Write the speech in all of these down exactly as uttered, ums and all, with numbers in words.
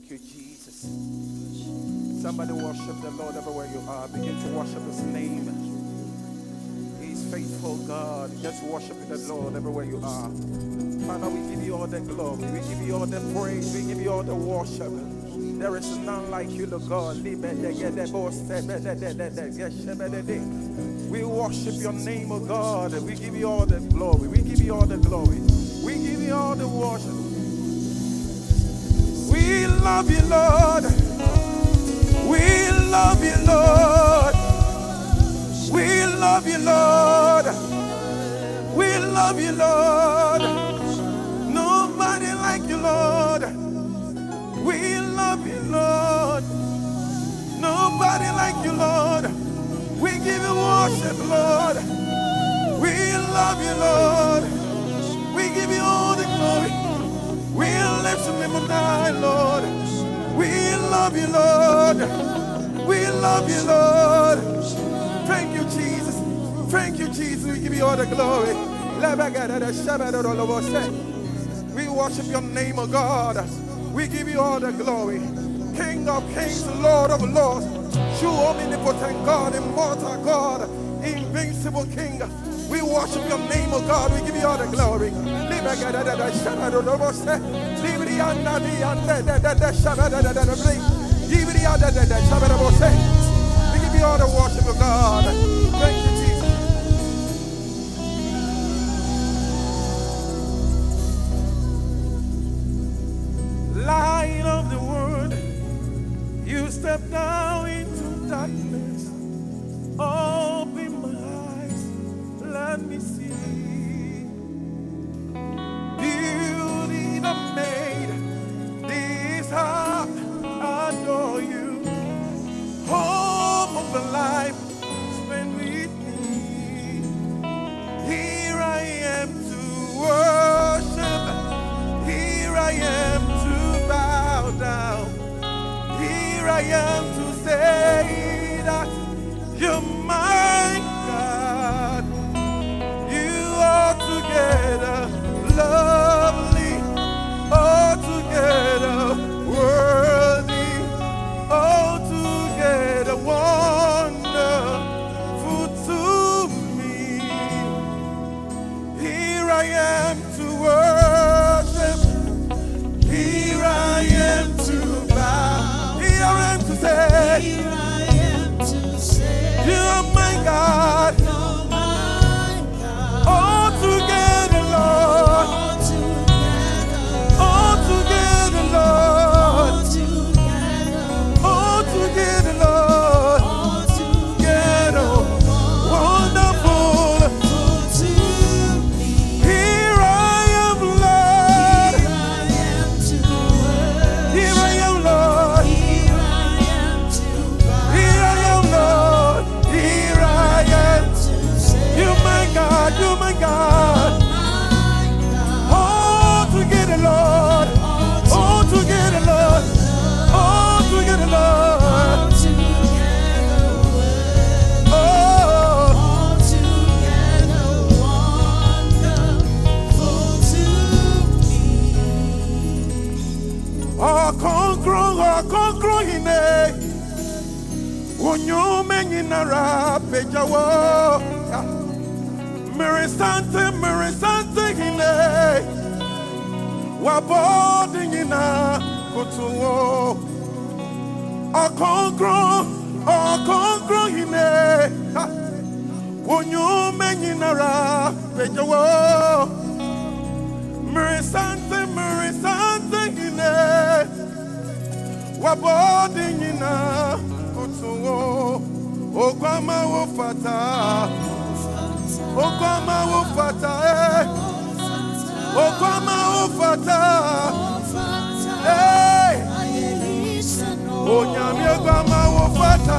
Thank you, Jesus. Somebody worship the Lord everywhere you are. Begin to worship His name. He's faithful, God. Just worship the Lord everywhere you are. Father, we give you all the glory. We give you all the praise. We give you all the worship. There is none like you, Lord God. We worship your name, O God. We give you all the glory. We give you all the glory. We give you all the worship. We love you, Lord. We love you, Lord. We love you, Lord. We love you, Lord. Nobody like you, Lord. We love you, Lord. Nobody like you, Lord. We give you worship, Lord. We love you, Lord. We give you all the glory. We lift your name on high, Lord. We love you, Lord. We love you, Lord. Thank you, Jesus. Thank you, Jesus. We give you all the glory. We worship your name, O God. We give you all the glory. King of kings, Lord of lords, true omnipotent God, immortal God, invincible King. We worship your name, O God. We give you all the glory. We give you all the worship, O God. Thank you, Jesus. Light of the world, you step down into darkness. Open my eyes, let me see beauty that made this heart adore you. Hope of a life spent with me. Here I am to worship. Here I am to bow down. Here I am to say that you're my God. You are together lovely, altogether worthy, altogether wonderful to me. Here I am to worship. Here I am to bow. Here I am to say, Here I am to say, you're my God. You're my God. All together, Lord. All together, Lord. All together, Lord. All together, wonderful to me. Here I am, Lord. Here I am, Lord. Here I am to Here I am, Lord. Here I am. You're my God. You're my God. All together, Lord. All together, Lord. All together, Lord. Oh. Oh, conquer, oh, conquer in a when you men in a rap, Pejawa, Merisante, Merisante in a Waboding in a Kutuo, oh, conquer, oh, conquer in a when you men in a rap, Pejawa, Merisante, Merisante in a Waboding in a Kutuo, Okwama Wofata, Okwama Wofata, Okwama Wofata, hey, Onyami Okwama Wofata,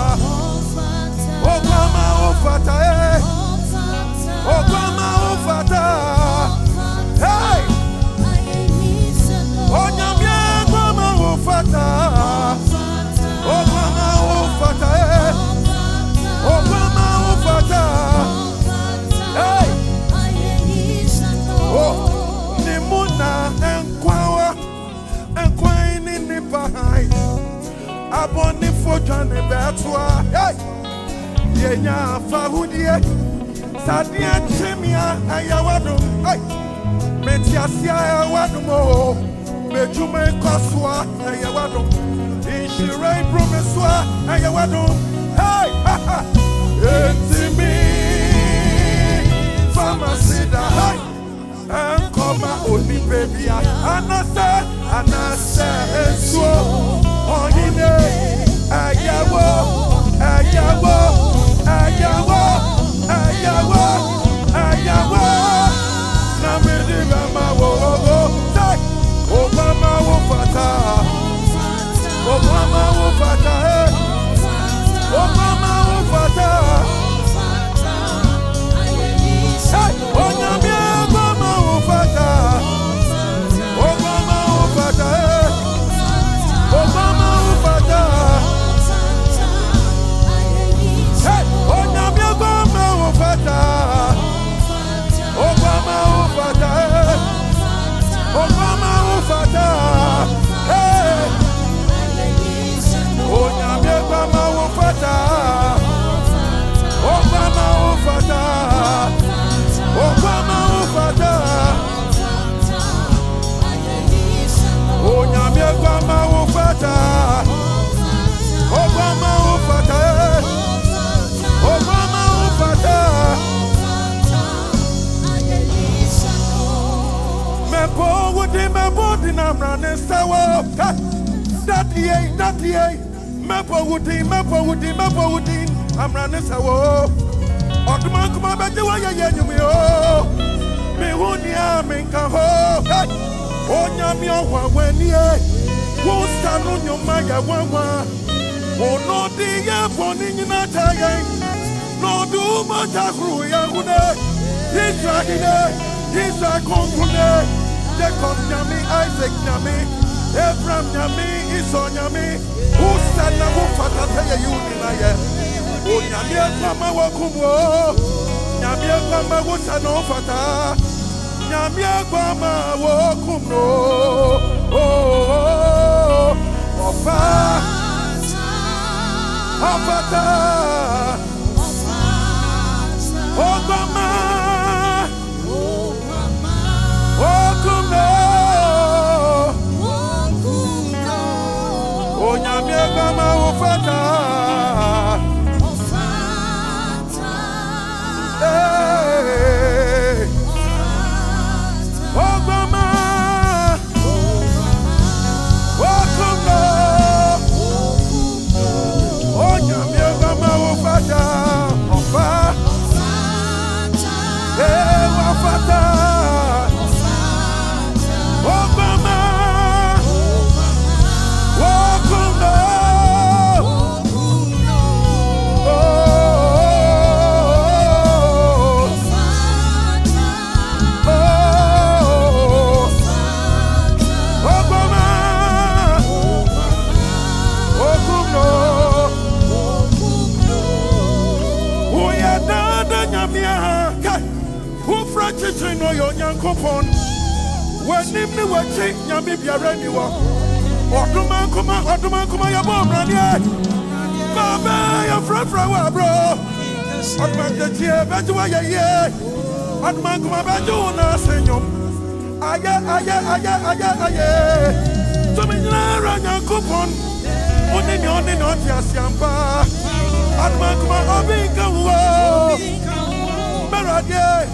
Okwama Wofata, hey, Okwama Wofata, hey, Onyami Okwama Wofata, Okwama Wofata, hey, Okwama Wofata, hey, oh, Nimuna enkwawa, enkwaini ni behind. Upon the fortune that's why. Yenya Fahudie Sadia Chemia Ayawado. Metiasia Ayawadumo. Mejume Koswa Ayawado. Inshire Bromeswa Ayawado. Hey! It's me. Famasida. Hey! And come only baby. Anasa, Anasa, and so on in there. Ayawo, Ayawo, Ayawo, Ayawo, Ayawo. Namidi Mama wo, say, Obama wo fata, Obama wo fata, Obama wo fata. Hey, Onyami Obama wo fata, Obama wo fata, Obama wo fata. Hey, Onyami Obama wo fata, Obama wo fata, Obama wo fata. Hey, Onyami Obama wo fata, Obama wo fata. Obama ufata, Onyame Obama ufata, Obama ufata, Obama ufata. Mepo wudi mepo di namrane sawo, dati eh, dati eh. Mepo wudi, mepo wudi, mepo wudi amrane sawo. Otuma kuma beje wa ye nyumi o me hunia me nka ho onya mi ohwa wani e wo stanu nyoma ya wanwa ono di ye boni nyina taye no du ma takru ya hune Israel Israel konkrune Jacob nyami Isaac nyami Abraham nyami Esau nyami usana wo fatata ye yuni na ye o nyamie kwama wakumo nyamie kwama wutano fata nyamie kwama wakumo oh ofa ofata okwama wakumo o nyamie kwama wufata. No yo nyankopon wanim ni wachi nyame biara ni wo oduma kuma oduma kuma ya bomrani baba ya frafra wa bro oduma jetie beju wa ye oduma kuma beju na senyom aya aya aya aya aya to me nyara nyankopon oni ni oni no ti asiampa oduma kuma obi kan wo beradie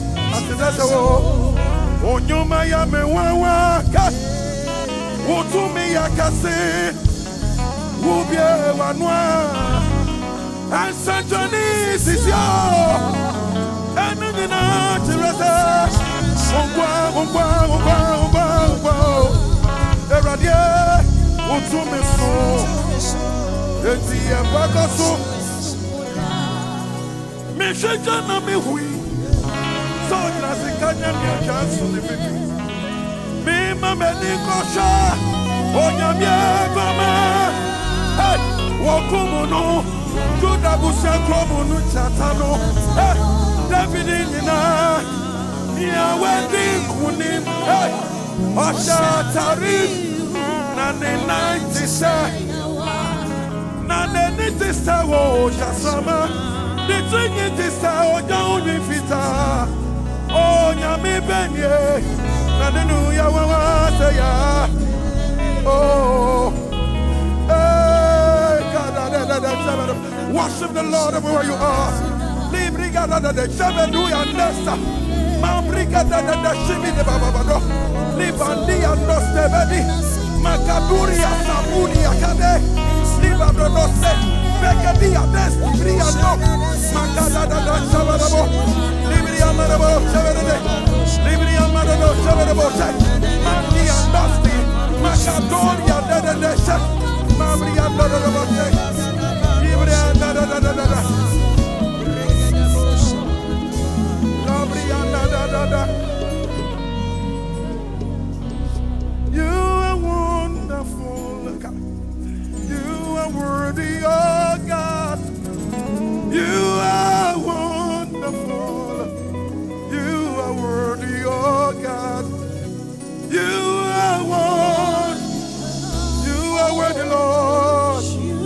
Onyuma ya me wawa Utumi ya kase Ubye wanwa Ansantoni sisyo Enungina chirese Ungwa, ungwa, ungwa, ungwa, ungwa Eradie Utumi su Eti embaka su Misheja na mihui so trasikanya ni chansu ni vipi mima menikosha onyamie goma hey wokumunu juda busenkromunu chatano hey David nina niya wedi kunim hey osha tarif na nina wo jasama. The thing is oh don't be fita. Oh nyame benye. Hallelujah wa say ya. Oh. Hey God da da da. Worship the Lord everywhere you are. Libriga da da da. Hallelujah nesta. Mambriga da da da shimi de baba bado. Libandi ando stebedi. Makaduria samudia kade. Libando no se. Begadia desti briando. Makada da da shabadabo. Libria marabo shabede. Libria marabo shabedabo. Mandia dusty. Makadoria da da da sha. Mabria da da da da. Libria da da da da da. Libria da da da da. You are wonderful, God. You are worthy, oh God. You are wonderful. You are worthy, oh God. You are one. You are worthy, Lord.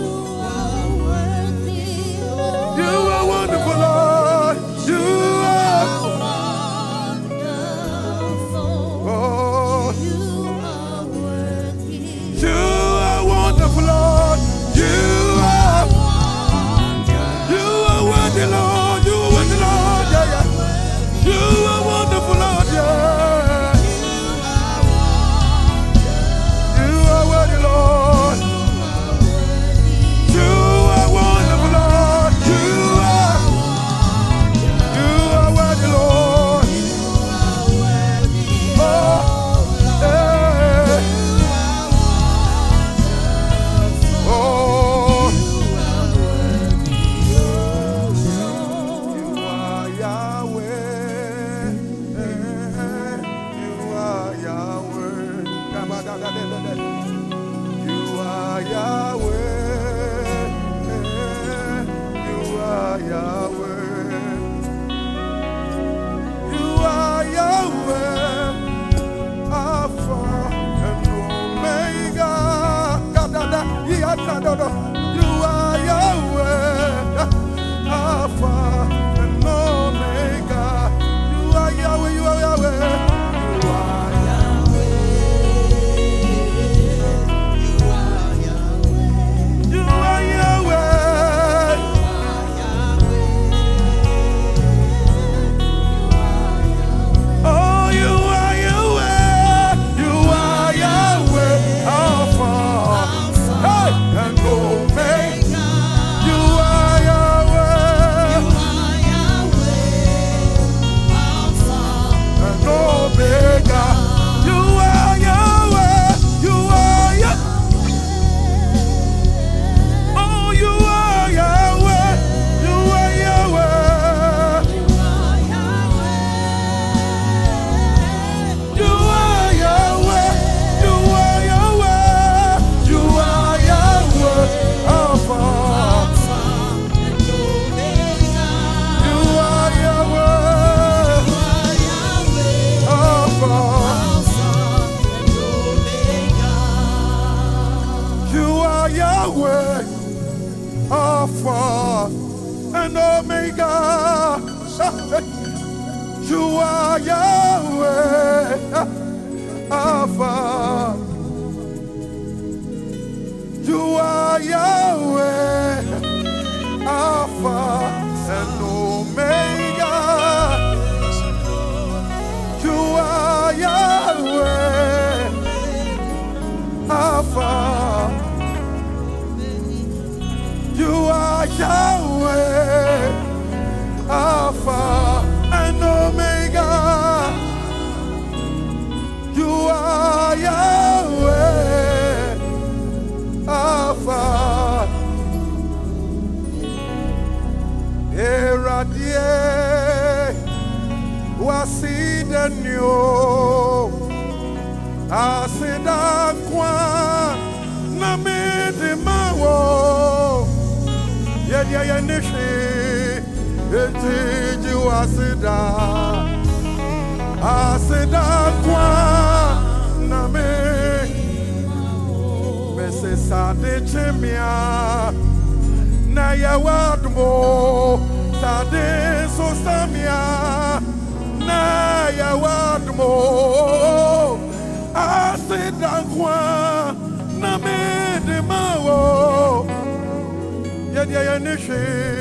You are wonderful, Lord. You are wonderful. Oh. You are wonderful, Lord. You are, you are worthy, Lord. You are worthy, Lord. Yeah, yeah. You are wonderful, Lord. Yeah. You are worthy, Lord. You are wonderful, Lord. You are, you are worthy, Lord. Oh, yeah. Oh, you are Yahweh. You are Yahweh. You are Yahweh. You are Yahweh. You are Yahweh. Alpha and Omega. You are Yahweh, Alpha and Omega. You are Yahweh, you are Yahweh. You are Yahweh. You are Yahweh. Oh, you are Yahweh. You are Yahweh, Alpha. Hey, and Omega. You are Yahweh. You are Yahweh. Alpha and Omega. You are Yahweh. You are Yahweh. Oh, you are Yahweh. You are Yahweh. You are Yahweh. You are Yahweh. You are Yahweh. Alpha. You are Yahweh. Alpha. You are Yahweh. Alpha and Omega. You are Yahweh. Alpha. You are Yahweh, Alpha and Omega. You are Yahweh, Alpha. You are Yahweh, Alpha and Omega. You are Yahweh, Alpha. Eradie wasidenyo asida kwa na medimawo ye ye nishi etiji wasida asida kwa na me mese sade chemia na ya wadmo sade so samia na ya wadmo asidankwa na me de mawo ya dia ya nishe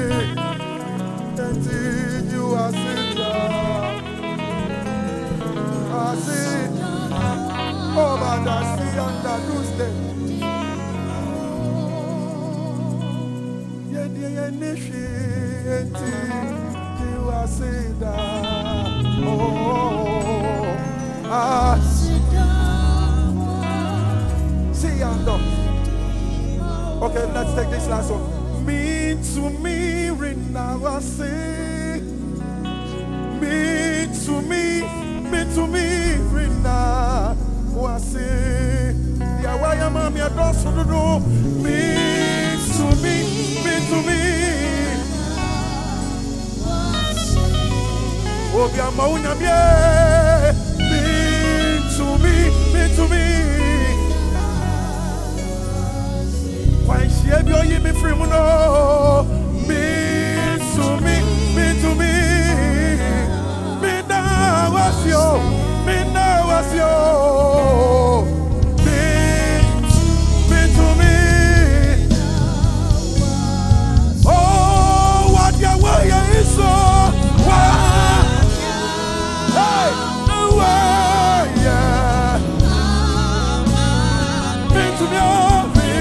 enti you asida asi oh but I see under Tuesday ya dia ya nishe enti you asida oh ah okay, let's take this last one. Me to me, Rinawase. Me to me, me to me, Rinawase. Yeah, why am I a doss to do? Me to me, me to me. Oh, yeah, Mauna, yeah. Me to me, me to me. Why she have you me free no? Me to me, me to me. Me now was you, me now was you. Me, me to me. Oh, what your way is so. Hey, no way, yeah. Me to me.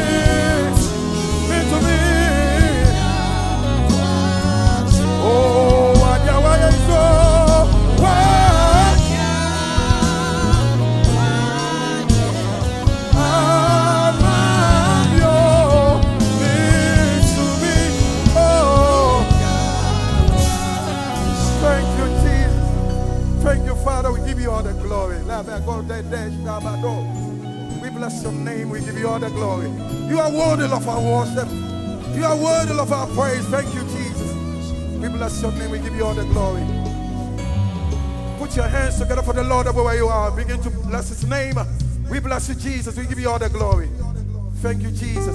We bless your name, we give you all the glory. You are worthy of our worship. You are worthy of our praise. Thank you, Jesus. We bless your name, we give you all the glory. Put your hands together for the Lord where you are. Begin to bless his name. We bless you, Jesus. We give you all the glory. Thank you, Jesus.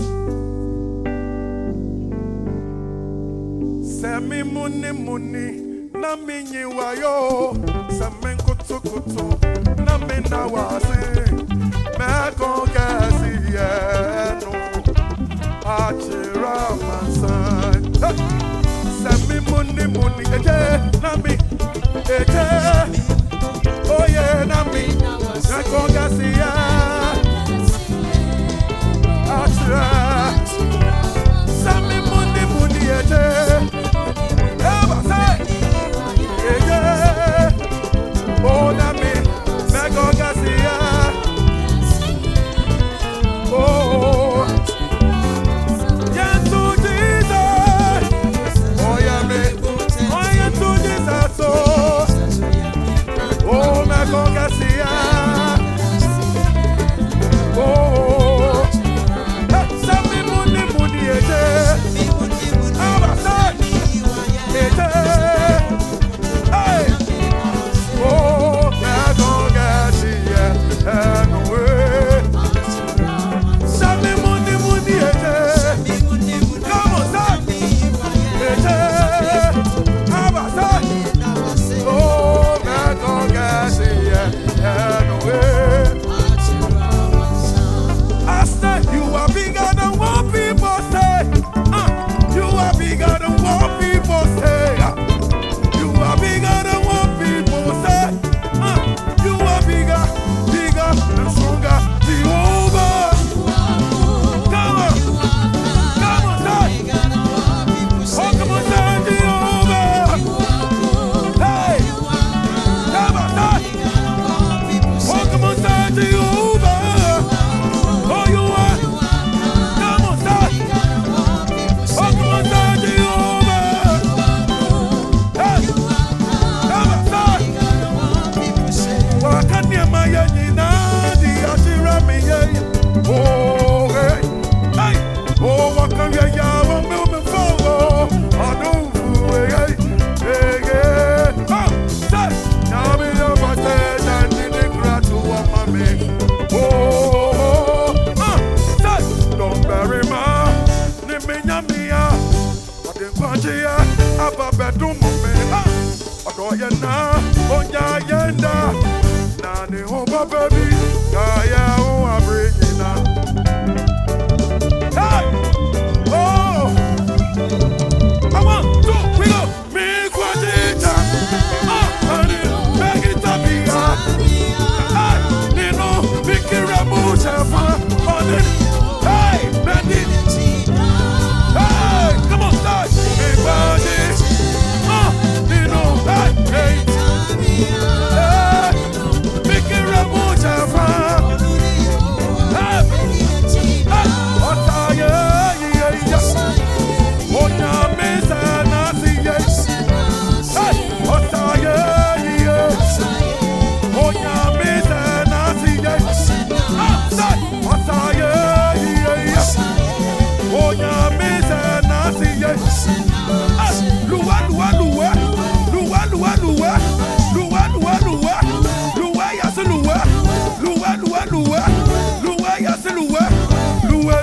Semi muni muni na minyi wayo samen kutu kutu na mina wasi me kongasi yenu achira mansan semi muni muni eje na mi eje oye na mi me kongasi ya achira semi muni muni eje. Oh, na me, me go gasia. Oh, yeah to Jesus. Oh yeah me, oh yeah to Jesus.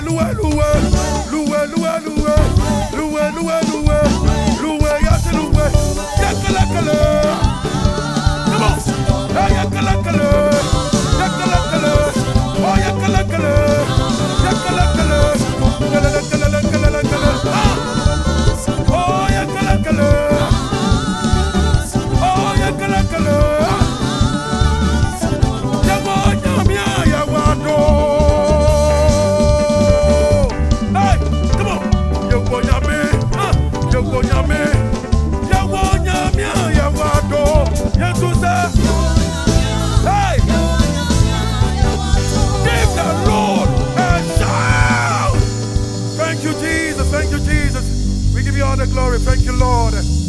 loué, loué, loué, loué, loué, loué, loué, loué, loué, y'a que loué, y'a que la caleur. Come on, y'a que la caleur, y'a que la caleur, oh y'a que la caleur, y'a que la caleur, que la que la que la que la, oh y'a que la caleur, oh y'a que la caleur. Hey! Give the Lord a shout! Thank you, Jesus. Thank you, Jesus. We give you all the glory. Thank you, Lord.